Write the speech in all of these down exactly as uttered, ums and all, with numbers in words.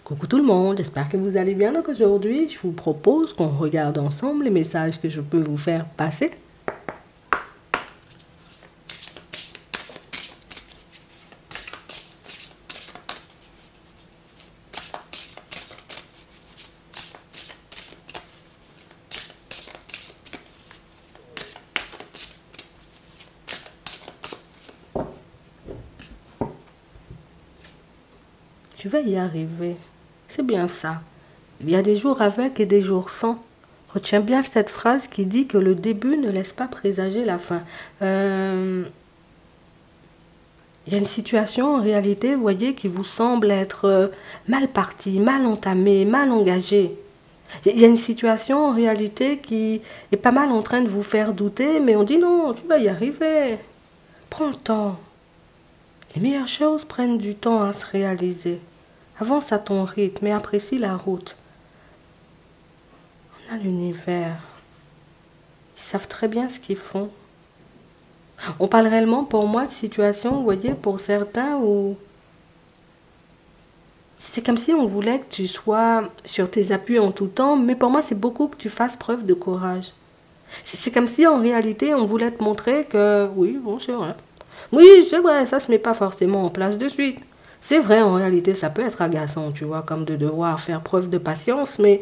Coucou tout le monde, j'espère que vous allez bien. Donc aujourd'hui, je vous propose qu'on regarde ensemble les messages que je peux vous faire passer. Tu vas y arriver. C'est bien ça. Il y a des jours avec et des jours sans. Retiens bien cette phrase qui dit que le début ne laisse pas présager la fin. Euh, Il y a une situation en réalité, vous voyez, qui vous semble être euh, mal partie, mal entamée, mal engagée. Il y a une situation en réalité qui est pas mal en train de vous faire douter, mais on dit non, tu vas y arriver. Prends le temps. Les meilleures choses prennent du temps à se réaliser. Avance à ton rythme et apprécie la route. On a l'univers. Ils savent très bien ce qu'ils font. On parle réellement pour moi de situations, vous voyez, pour certains où c'est comme si on voulait que tu sois sur tes appuis en tout temps, mais pour moi c'est beaucoup que tu fasses preuve de courage. C'est comme si en réalité on voulait te montrer que oui, bon c'est vrai. Oui, c'est vrai, ça se met pas forcément en place de suite. C'est vrai, en réalité ça peut être agaçant, tu vois, comme de devoir faire preuve de patience, mais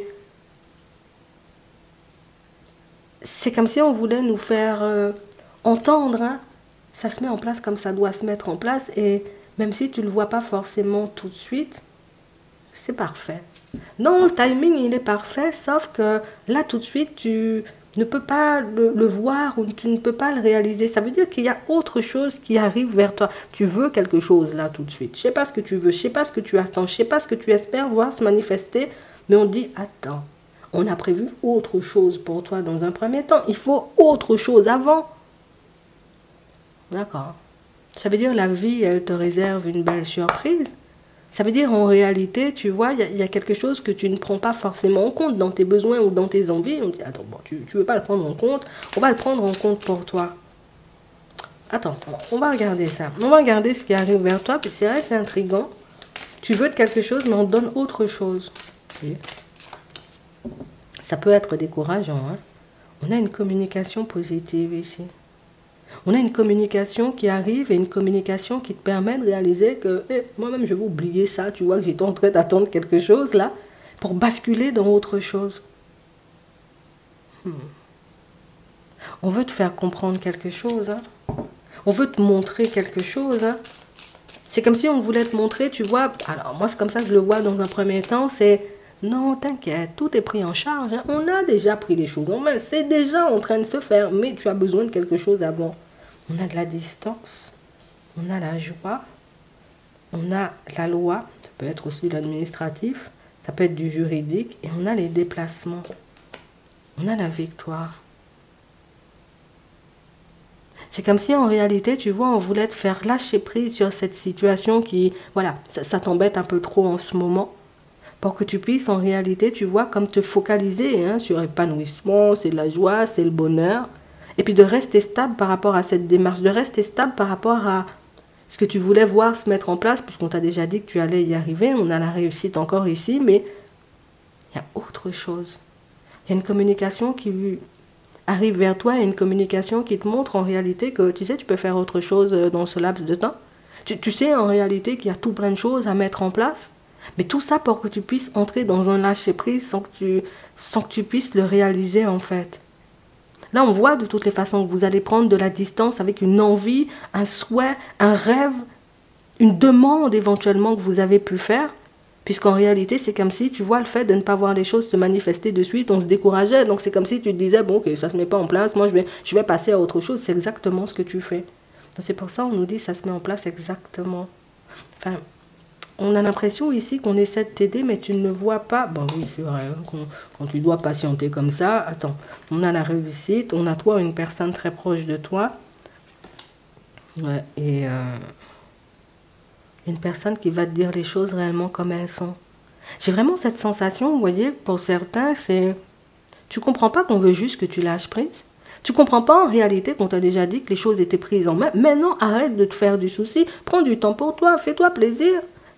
c'est comme si on voulait nous faire euh, entendre, hein. Ça se met en place comme ça doit se mettre en place, et même si tu ne le vois pas forcément tout de suite, c'est parfait. Non, le timing il est parfait, sauf que là tout de suite tu ne peux pas le, le voir ou tu ne peux pas le réaliser. Ça veut dire qu'il y a autre chose qui arrive vers toi. Tu veux quelque chose là tout de suite. Je sais pas ce que tu veux, je sais pas ce que tu attends, je sais pas ce que tu espères voir se manifester, mais on dit attends. On a prévu autre chose pour toi dans un premier temps. Il faut autre chose avant. D'accord. Ça veut dire la vie, elle te réserve une belle surprise. Ça veut dire en réalité, tu vois, il y, y a quelque chose que tu ne prends pas forcément en compte dans tes besoins ou dans tes envies. On dit, attends, bon, tu ne veux pas le prendre en compte, on va le prendre en compte pour toi. Attends, on va regarder ça. On va regarder ce qui arrive vers toi, puis c'est vrai, c'est intriguant. Tu veux de quelque chose, mais on te donne autre chose. Okay. Ça peut être décourageant, hein. On a une communication positive ici. On a une communication qui arrive et une communication qui te permet de réaliser que eh, moi-même je vais oublier ça, tu vois, que j'étais en train d'attendre quelque chose là, pour basculer dans autre chose. Hmm. On veut te faire comprendre quelque chose, hein. On veut te montrer quelque chose, hein. C'est comme si on voulait te montrer, tu vois, alors moi c'est comme ça que je le vois dans un premier temps, c'est non, t'inquiète, tout est pris en charge, hein. On a déjà pris les choses en main, c'est déjà en train de se faire, mais tu as besoin de quelque chose avant. On a de la distance, on a la joie, on a la loi, ça peut être aussi l'administratif, ça peut être du juridique, et on a les déplacements. On a la victoire. C'est comme si en réalité, tu vois, on voulait te faire lâcher prise sur cette situation qui, voilà, ça, ça t'embête un peu trop en ce moment, pour que tu puisses en réalité, tu vois, comme te focaliser hein, sur l'épanouissement, c'est la joie, c'est le bonheur. Et puis de rester stable par rapport à cette démarche, de rester stable par rapport à ce que tu voulais voir se mettre en place, puisqu'on t'a déjà dit que tu allais y arriver, on a la réussite encore ici, mais il y a autre chose. Il y a une communication qui arrive vers toi, il y a une communication qui te montre en réalité que, tu sais, tu peux faire autre chose dans ce laps de temps. Tu, tu sais en réalité qu'il y a tout plein de choses à mettre en place, mais tout ça pour que tu puisses entrer dans un lâcher-prise sans que tu, sans que tu puisses le réaliser en fait. Là, on voit de toutes les façons que vous allez prendre de la distance avec une envie, un souhait, un rêve, une demande éventuellement que vous avez pu faire. Puisqu'en réalité, c'est comme si, tu vois, le fait de ne pas voir les choses se manifester de suite, on se décourageait. Donc, c'est comme si tu te disais, bon, ok, ça ne se met pas en place, moi, je vais, je vais passer à autre chose. C'est exactement ce que tu fais. Donc, c'est pour ça qu'on nous dit, ça se met en place exactement. Enfin, on a l'impression ici qu'on essaie de t'aider, mais tu ne vois pas. Bon oui, c'est vrai, quand, quand tu dois patienter comme ça, attends, on a la réussite, on a toi, une personne très proche de toi. Ouais, et euh, une personne qui va te dire les choses réellement comme elles sont. J'ai vraiment cette sensation, vous voyez, pour certains, c'est... Tu comprends pas qu'on veut juste que tu lâches prise. Tu comprends pas en réalité qu'on t'a déjà dit que les choses étaient prises en main. Maintenant, arrête de te faire du souci, prends du temps pour toi, fais-toi plaisir.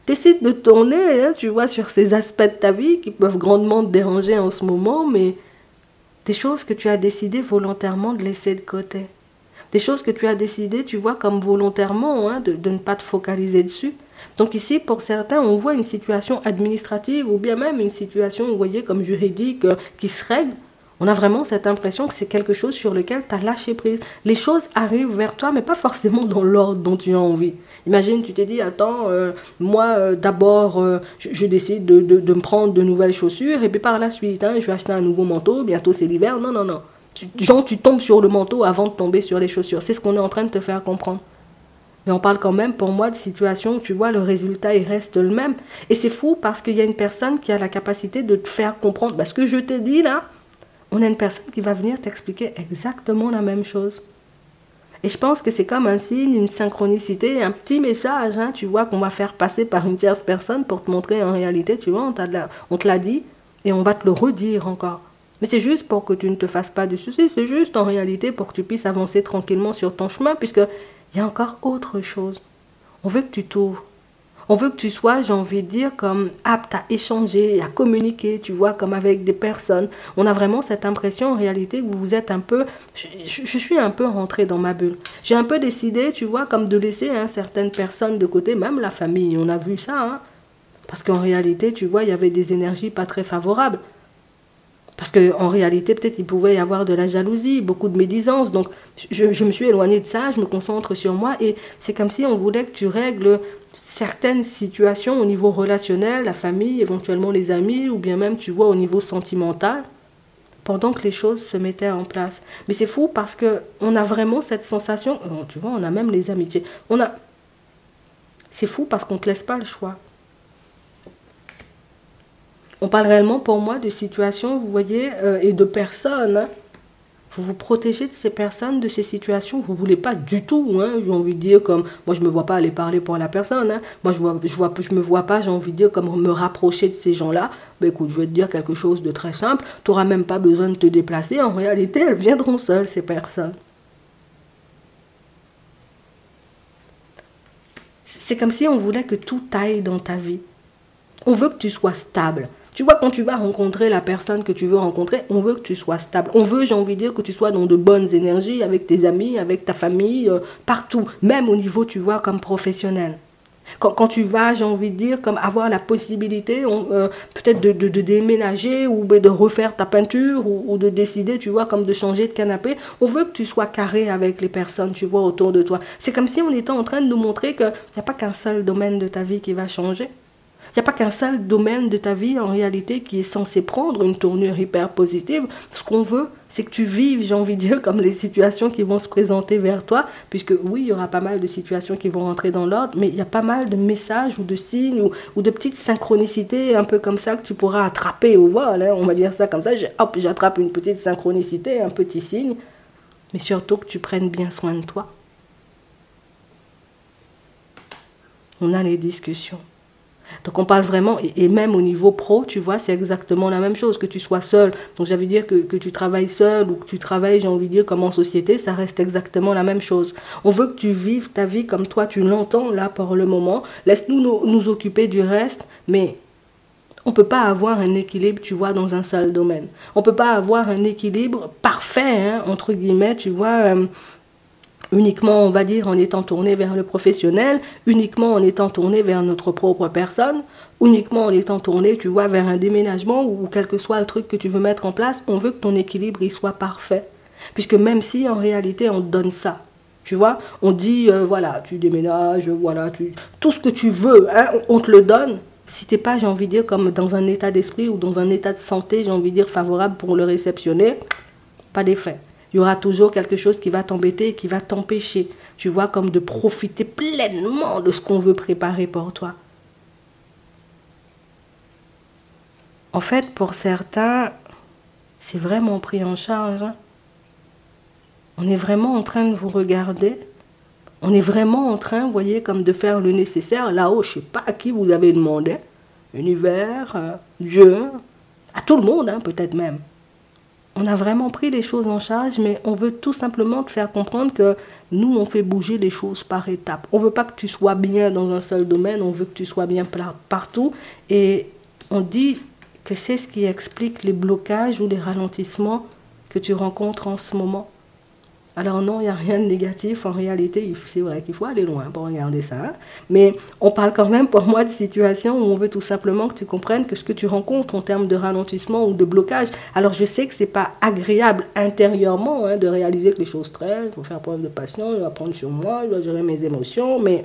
Décide de tourner, hein, tu vois, sur ces aspects de ta vie qui peuvent grandement te déranger en ce moment, mais des choses que tu as décidé volontairement de laisser de côté. Des choses que tu as décidé, tu vois, comme volontairement, hein, de, de ne pas te focaliser dessus. Donc ici, pour certains, on voit une situation administrative ou bien même une situation, vous voyez, comme juridique euh, qui se règle. On a vraiment cette impression que c'est quelque chose sur lequel tu as lâché prise. Les choses arrivent vers toi, mais pas forcément dans l'ordre dont tu as envie. Imagine, tu t'es dit, attends, euh, moi, euh, d'abord, euh, je, je décide de, de, de me prendre de nouvelles chaussures, et puis par la suite, hein, je vais acheter un nouveau manteau, bientôt c'est l'hiver. Non, non, non. Tu, genre, tu tombes sur le manteau avant de tomber sur les chaussures. C'est ce qu'on est en train de te faire comprendre. Mais on parle quand même, pour moi, de situations où tu vois, le résultat, il reste le même. Et c'est fou parce qu'il y a une personne qui a la capacité de te faire comprendre. Parce que je t'ai dit, là, on a une personne qui va venir t'expliquer exactement la même chose. Et je pense que c'est comme un signe, une synchronicité, un petit message, hein, tu vois, qu'on va faire passer par une tierce personne pour te montrer en réalité, tu vois, on, la, on te l'a dit et on va te le redire encore. Mais c'est juste pour que tu ne te fasses pas de soucis, c'est juste en réalité pour que tu puisses avancer tranquillement sur ton chemin, puisque il y a encore autre chose. On veut que tu t'ouvres. On veut que tu sois, j'ai envie de dire, comme apte à échanger, à communiquer, tu vois, comme avec des personnes. On a vraiment cette impression, en réalité, que vous êtes un peu... Je, je, je suis un peu rentrée dans ma bulle. J'ai un peu décidé, tu vois, comme de laisser hein, certaines personnes de côté, même la famille, on a vu ça, hein. Parce qu'en réalité, tu vois, il y avait des énergies pas très favorables. Parce qu'en réalité, peut-être il pouvait y avoir de la jalousie, beaucoup de médisance. Donc, je, je me suis éloignée de ça, je me concentre sur moi. Et c'est comme si on voulait que tu règles certaines situations au niveau relationnel, la famille, éventuellement les amis, ou bien même, tu vois, au niveau sentimental, pendant que les choses se mettaient en place. Mais c'est fou parce qu'on a vraiment cette sensation, tu vois, on a même les amitiés. On a... C'est fou parce qu'on ne te laisse pas le choix. On parle réellement pour moi de situations, vous voyez, euh, et de personnes. Hein. Vous vous protégez de ces personnes, de ces situations. Vous ne voulez pas du tout, hein, j'ai envie de dire, comme... Moi, je ne me vois pas aller parler pour la personne. Hein. Moi, je ne je vois, je me vois pas, j'ai envie de dire, comme me rapprocher de ces gens-là. Ben, écoute, je vais te dire quelque chose de très simple. Tu n'auras même pas besoin de te déplacer. En réalité, elles viendront seules, ces personnes. C'est comme si on voulait que tout aille dans ta vie. On veut que tu sois stable. Tu vois, quand tu vas rencontrer la personne que tu veux rencontrer, on veut que tu sois stable. On veut, j'ai envie de dire, que tu sois dans de bonnes énergies avec tes amis, avec ta famille, euh, partout. Même au niveau, tu vois, comme professionnel. Quand, quand tu vas, j'ai envie de dire, comme avoir la possibilité euh, peut-être de, de, de déménager ou de refaire ta peinture ou, ou de décider, tu vois, comme de changer de canapé. On veut que tu sois carré avec les personnes, tu vois, autour de toi. C'est comme si on était en train de nous montrer qu'il n'y a pas qu'un seul domaine de ta vie qui va changer. Il n'y a pas qu'un seul domaine de ta vie, en réalité, qui est censé prendre une tournure hyper positive. Ce qu'on veut, c'est que tu vives, j'ai envie de dire, comme les situations qui vont se présenter vers toi, puisque oui, il y aura pas mal de situations qui vont rentrer dans l'ordre, mais il y a pas mal de messages ou de signes ou, ou de petites synchronicités un peu comme ça que tu pourras attraper au vol, hein, on va dire ça comme ça. Hop, j'attrape une petite synchronicité, un petit signe, mais surtout que tu prennes bien soin de toi. On a les discussions. Donc on parle vraiment, et, et même au niveau pro, tu vois, c'est exactement la même chose, que tu sois seul. Donc j'avais dire que, que tu travailles seul ou que tu travailles, j'ai envie de dire, comme en société, ça reste exactement la même chose. On veut que tu vives ta vie comme toi, tu l'entends là pour le moment. Laisse-nous nous, nous occuper du reste, mais on ne peut pas avoir un équilibre, tu vois, dans un seul domaine. On ne peut pas avoir un équilibre parfait, hein, entre guillemets, tu vois, euh, uniquement, on va dire, en étant tourné vers le professionnel, uniquement en étant tourné vers notre propre personne, uniquement en étant tourné, tu vois, vers un déménagement ou quel que soit le truc que tu veux mettre en place, on veut que ton équilibre il soit parfait. Puisque même si en réalité on te donne ça, tu vois, on dit, euh, voilà, tu déménages, voilà, tu... tout ce que tu veux, hein, on te le donne. Si tu n'es pas, j'ai envie de dire, comme dans un état d'esprit ou dans un état de santé, j'ai envie de dire, favorable pour le réceptionner, pas d'effet. Il y aura toujours quelque chose qui va t'embêter et qui va t'empêcher, tu vois, comme de profiter pleinement de ce qu'on veut préparer pour toi. En fait, pour certains, c'est vraiment pris en charge. Hein. On est vraiment en train de vous regarder. On est vraiment en train, vous voyez, comme de faire le nécessaire. Là-haut, je ne sais pas à qui vous avez demandé. Univers, euh, Dieu, à tout le monde, hein, peut-être même. On a vraiment pris les choses en charge, mais on veut tout simplement te faire comprendre que nous, on fait bouger les choses par étapes. On ne veut pas que tu sois bien dans un seul domaine, on veut que tu sois bien partout. Et on dit que c'est ce qui explique les blocages ou les ralentissements que tu rencontres en ce moment. Alors non, il n'y a rien de négatif. En réalité, c'est vrai qu'il faut aller loin pour regarder ça. Hein. Mais on parle quand même pour moi de situations où on veut tout simplement que tu comprennes que ce que tu rencontres en termes de ralentissement ou de blocage, alors je sais que ce n'est pas agréable intérieurement hein, de réaliser que les choses traînent, il faut faire preuve de patience, je dois prendre sur moi, je dois gérer mes émotions, mais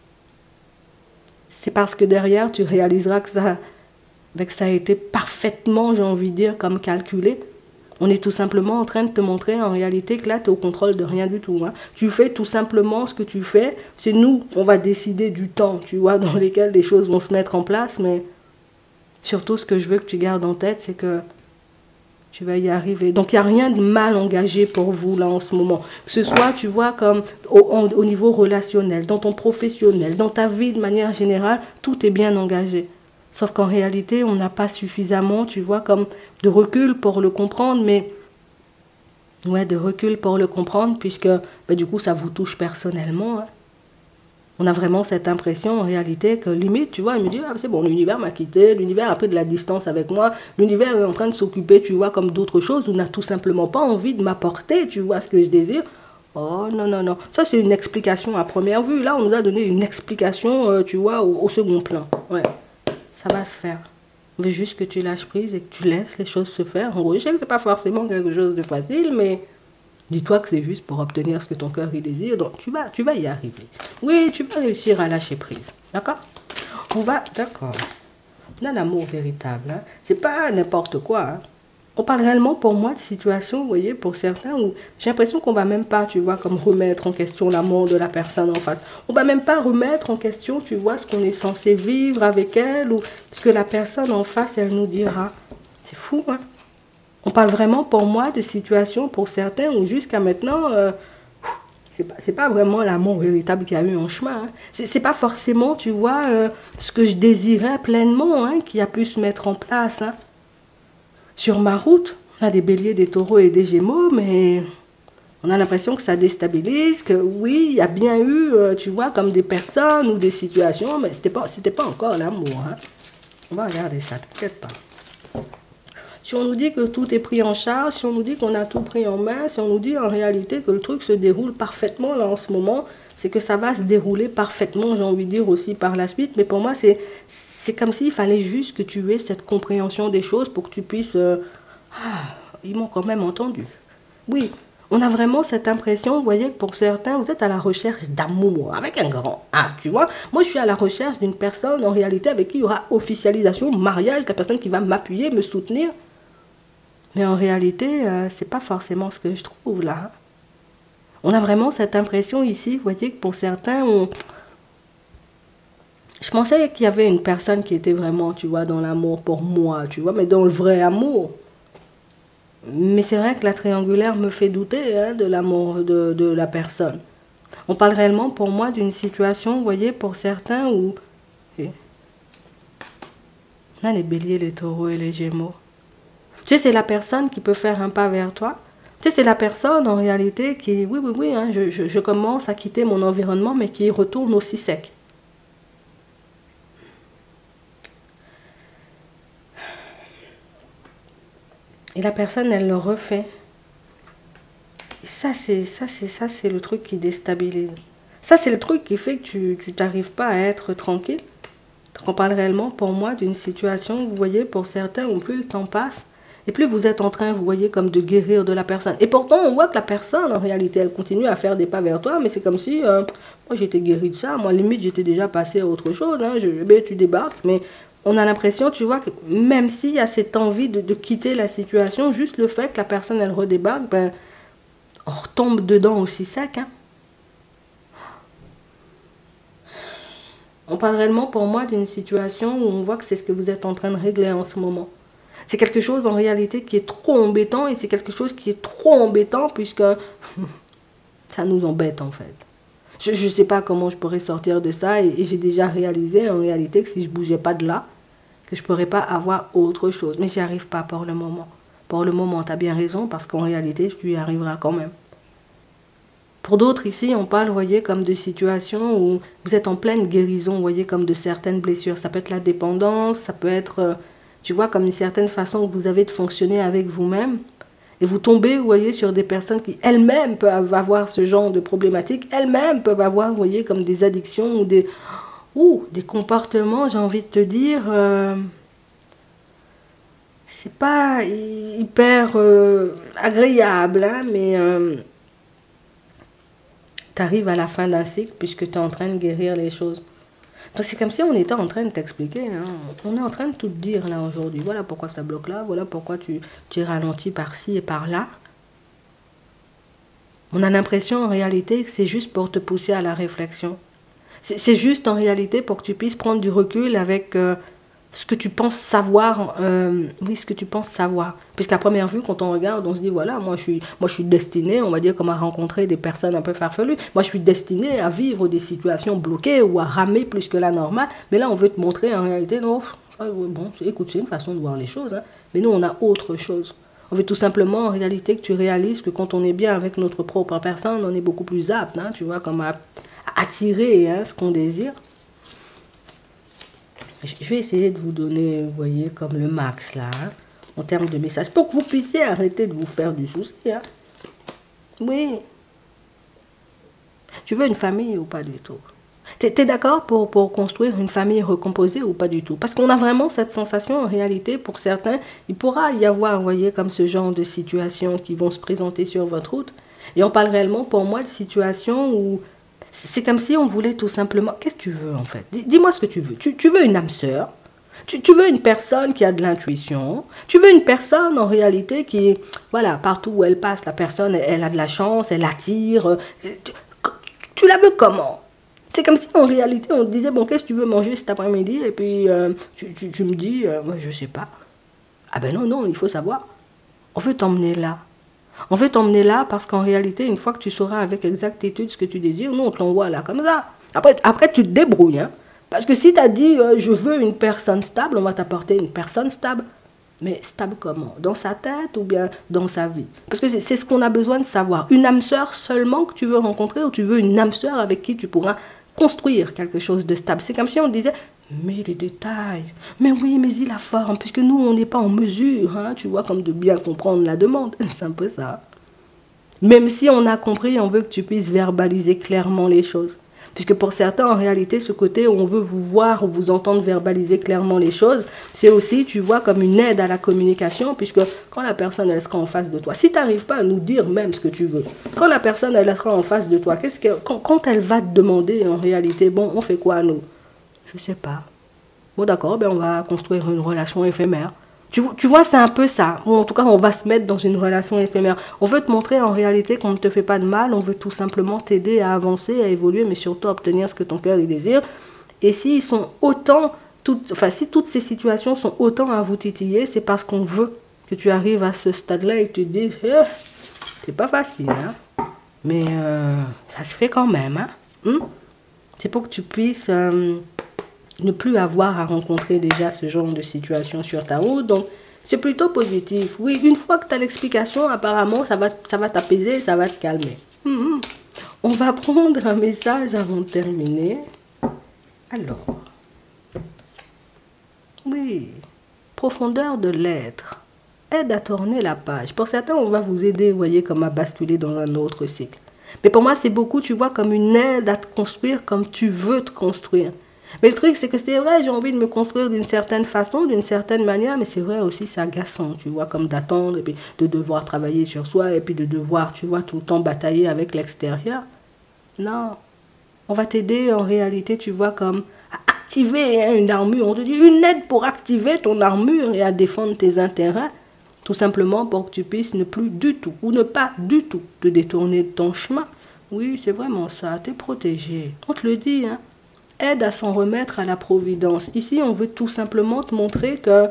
c'est parce que derrière, tu réaliseras que ça, que ça a été parfaitement, j'ai envie de dire, comme calculé. On est tout simplement en train de te montrer en réalité que là, tu es au contrôle de rien du tout. Hein. Tu fais tout simplement ce que tu fais. C'est nous, on va décider du temps, tu vois, dans lesquels les choses vont se mettre en place. Mais surtout, ce que je veux que tu gardes en tête, c'est que tu vas y arriver. Donc, il n'y a rien de mal engagé pour vous, là, en ce moment. Que ce soit, tu vois, comme au, au niveau relationnel, dans ton professionnel, dans ta vie de manière générale, tout est bien engagé. Sauf qu'en réalité, on n'a pas suffisamment, tu vois, comme de recul pour le comprendre, mais ouais, de recul pour le comprendre, puisque bah, du coup, ça vous touche personnellement. Hein. On a vraiment cette impression, en réalité, que limite, tu vois, il me dit, ah, c'est bon, l'univers m'a quitté, l'univers a pris de la distance avec moi, l'univers est en train de s'occuper, tu vois, comme d'autres choses, on n'a tout simplement pas envie de m'apporter, tu vois, ce que je désire. Oh non, non, non. Ça, c'est une explication à première vue. Là, on nous a donné une explication, euh, tu vois, au, au second plan. Ouais. Ça va se faire. Mais juste que tu lâches prise et que tu laisses les choses se faire. En gros, je sais que ce n'est pas forcément quelque chose de facile, mais dis-toi que c'est juste pour obtenir ce que ton cœur y désire. Donc, tu vas, tu vas y arriver. Oui, tu vas réussir à lâcher prise. D'accord? On va... D'accord. On a l'amour véritable. Hein. C'est pas n'importe quoi. Hein. On parle réellement pour moi de situations, vous voyez, pour certains, où j'ai l'impression qu'on ne va même pas, tu vois, comme remettre en question l'amour de la personne en face. On ne va même pas remettre en question, tu vois, ce qu'on est censé vivre avec elle ou ce que la personne en face, elle nous dira. C'est fou, hein. On parle vraiment pour moi de situations, pour certains, où jusqu'à maintenant, euh, c'est pas, c'est pas vraiment l'amour véritable qu'il y a eu en chemin. Hein. C'est pas forcément, tu vois, euh, ce que je désirais pleinement, hein, qui a pu se mettre en place, hein. Sur ma route, on a des béliers, des taureaux et des gémeaux, mais on a l'impression que ça déstabilise, que oui, il y a bien eu, euh, tu vois, comme des personnes ou des situations, mais ce n'était pas, c'était pas encore l'amour. Hein. On va regarder ça, t'inquiète pas. Si on nous dit que tout est pris en charge, si on nous dit qu'on a tout pris en main, si on nous dit en réalité que le truc se déroule parfaitement là en ce moment, c'est que ça va se dérouler parfaitement, j'ai envie de dire aussi par la suite, mais pour moi, c'est... C'est comme s'il fallait juste que tu aies cette compréhension des choses pour que tu puisses... Euh, ah, ils m'ont quand même entendu. Oui, on a vraiment cette impression, vous voyez, que pour certains, vous êtes à la recherche d'amour, avec un grand A, tu vois. Moi, je suis à la recherche d'une personne, en réalité, avec qui il y aura officialisation, mariage, la personne qui va m'appuyer, me soutenir. Mais en réalité, euh, c'est pas forcément ce que je trouve, là. On a vraiment cette impression ici, vous voyez, que pour certains, on... Je pensais qu'il y avait une personne qui était vraiment, tu vois, dans l'amour pour moi, tu vois, mais dans le vrai amour. Mais c'est vrai que la triangulaire me fait douter hein, de l'amour de, de la personne. On parle réellement pour moi d'une situation, vous voyez, pour certains où... On a les béliers, les taureaux et les gémeaux. Tu sais, c'est la personne qui peut faire un pas vers toi. Tu sais, c'est la personne en réalité qui, oui, oui, oui, hein, je, je, je commence à quitter mon environnement, mais qui retourne aussi sec. Et la personne, elle le refait. Et ça, c'est ça, c'est ça, c'est le truc qui déstabilise. Ça, c'est le truc qui fait que tu tu t'arrives pas à être tranquille. Donc, on parle réellement, pour moi, d'une situation, vous voyez, pour certains, où plus le temps passe, et plus vous êtes en train, vous voyez, comme de guérir de la personne. Et pourtant, on voit que la personne, en réalité, elle continue à faire des pas vers toi, mais c'est comme si, euh, moi, j'étais guérie de ça. Moi, limite, j'étais déjà passée à autre chose. Hein. Je, ben, tu débarques, mais... On a l'impression, tu vois, que même s'il y a cette envie de, de quitter la situation, juste le fait que la personne, elle redébarque, ben, on retombe dedans aussi sec. Hein. On parle réellement pour moi d'une situation où on voit que c'est ce que vous êtes en train de régler en ce moment. C'est quelque chose en réalité qui est trop embêtant et c'est quelque chose qui est trop embêtant puisque ça nous embête en fait. Je ne sais pas comment je pourrais sortir de ça et, et j'ai déjà réalisé en réalité que si je ne bougeais pas de là, que je ne pourrais pas avoir autre chose. Mais j'y arrive pas pour le moment. Pour le moment, tu as bien raison, parce qu'en réalité, tu y arriveras quand même. Pour d'autres ici, on parle, vous voyez, comme de situations où vous êtes en pleine guérison, vous voyez, comme de certaines blessures. Ça peut être la dépendance, ça peut être, euh, tu vois, comme une certaine façon que vous avez de fonctionner avec vous-même. Et vous tombez, vous voyez, sur des personnes qui elles-mêmes peuvent avoir ce genre de problématiques, elles-mêmes peuvent avoir, vous voyez, comme des addictions ou des, ou des comportements, j'ai envie de te dire, euh, c'est pas hyper euh, agréable, hein, mais euh, tu arrives à la fin d'un cycle puisque tu es en train de guérir les choses. Donc c'est comme si on était en train de t'expliquer, hein. On est en train de tout te dire là aujourd'hui. Voilà pourquoi ça bloque là, voilà pourquoi tu, tu es ralenti par-ci et par-là. On a l'impression en réalité que c'est juste pour te pousser à la réflexion. C'est juste en réalité pour que tu puisses prendre du recul avec euh, ce que tu penses savoir. Euh, oui, ce que tu penses savoir. Puisqu'à première vue, quand on regarde, on se dit, voilà, moi je suis, moi, je suis destiné, on va dire, comme à rencontrer des personnes un peu farfelues. Moi, je suis destiné à vivre des situations bloquées ou à ramer plus que la normale. Mais là, on veut te montrer en réalité, non, bon, écoute, c'est une façon de voir les choses. Hein, mais nous, on a autre chose. On veut tout simplement, en réalité, que tu réalises que quand on est bien avec notre propre personne, on est beaucoup plus apte, hein, tu vois, comme à attirer hein, ce qu'on désire. Je vais essayer de vous donner, vous voyez, comme le max là, hein, en termes de messages, pour que vous puissiez arrêter de vous faire du souci. Hein. Oui. Tu veux une famille ou pas du tout? Tu es, d'accord pour, pour construire une famille recomposée ou pas du tout? Parce qu'on a vraiment cette sensation, en réalité, pour certains, il pourra y avoir, vous voyez, comme ce genre de situations qui vont se présenter sur votre route. Et on parle réellement, pour moi, de situations où c'est comme si on voulait tout simplement... Qu'est-ce que tu veux, en fait? Dis-moi ce que tu veux. Tu, tu veux une âme sœur? Tu, tu veux une personne qui a de l'intuition? Tu veux une personne, en réalité, qui... Voilà, partout où elle passe, la personne, elle, elle a de la chance, elle attire. Tu, tu la veux comment? C'est comme si, en réalité, on te disait, bon, qu'est-ce que tu veux manger cet après-midi? Et puis, euh, tu, tu, tu me dis, euh, moi, je sais pas. Ah ben non, non, il faut savoir. On veut t'emmener là. On veut t'emmener là parce qu'en réalité, une fois que tu sauras avec exactitude ce que tu désires, nous, on te l'envoie là, comme ça. Après, après tu te débrouilles. Hein. Parce que si tu as dit, euh, je veux une personne stable, on va t'apporter une personne stable. Mais stable comment? Dans sa tête ou bien dans sa vie? Parce que c'est ce qu'on a besoin de savoir. Une âme sœur seulement que tu veux rencontrer ou tu veux une âme sœur avec qui tu pourras construire quelque chose de stable? C'est comme si on disait... Mais les détails, mais oui, mais il la forme, puisque nous, on n'est pas en mesure, hein, tu vois, comme de bien comprendre la demande. C'est un peu ça. Même si on a compris, on veut que tu puisses verbaliser clairement les choses. Puisque pour certains, en réalité, ce côté où on veut vous voir ou vous entendre verbaliser clairement les choses, c'est aussi, tu vois, comme une aide à la communication, puisque quand la personne, elle sera en face de toi, si tu n'arrives pas à nous dire même ce que tu veux, quand la personne, elle sera en face de toi, qu'est-ce que, quand, quand elle va te demander, en réalité, bon, on fait quoi, nous? Je sais pas. Bon, d'accord, ben on va construire une relation éphémère. Tu, tu vois, c'est un peu ça. Ou en tout cas, on va se mettre dans une relation éphémère. On veut te montrer en réalité qu'on ne te fait pas de mal. On veut tout simplement t'aider à avancer, à évoluer, mais surtout à obtenir ce que ton cœur y désire. Et s'ils sont autant, toutes, enfin, si toutes ces situations sont autant à vous titiller, c'est parce qu'on veut que tu arrives à ce stade-là et que tu te dis, eh, c'est pas facile, hein. Mais euh, ça se fait quand même, hein. Hum? C'est pour que tu puisses... Euh, ne plus avoir à rencontrer déjà ce genre de situation sur ta route. Donc, c'est plutôt positif. Oui, une fois que tu as l'explication, apparemment, ça va, ça va t'apaiser, ça va te calmer. Mmh. On va prendre un message avant de terminer. Alors, oui, profondeur de l'être. Aide à tourner la page. Pour certains, on va vous aider, vous voyez, comme à basculer dans un autre cycle. Mais pour moi, c'est beaucoup, tu vois, comme une aide à te construire comme tu veux te construire. Mais le truc, c'est que c'est vrai, j'ai envie de me construire d'une certaine façon, d'une certaine manière, mais c'est vrai aussi, c'est agaçant, tu vois, comme d'attendre, et puis de devoir travailler sur soi, et puis de devoir, tu vois, tout le temps batailler avec l'extérieur. Non, on va t'aider en réalité, tu vois, comme à activer hein, une armure. On te dit une aide pour activer ton armure et à défendre tes intérêts, tout simplement pour que tu puisses ne plus du tout, ou ne pas du tout, te détourner de ton chemin. Oui, c'est vraiment ça, t'es protégé. On te le dit, hein. Aide à s'en remettre à la providence. Ici, on veut tout simplement te montrer que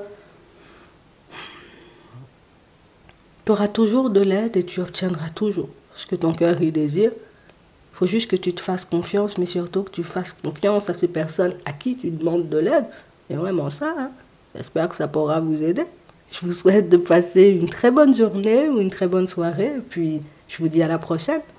tu auras toujours de l'aide et tu obtiendras toujours ce que ton cœur y désire. Il faut juste que tu te fasses confiance, mais surtout que tu fasses confiance à ces personnes à qui tu demandes de l'aide. C'est vraiment ça. Hein? J'espère que ça pourra vous aider. Je vous souhaite de passer une très bonne journée ou une très bonne soirée. Et puis, je vous dis à la prochaine.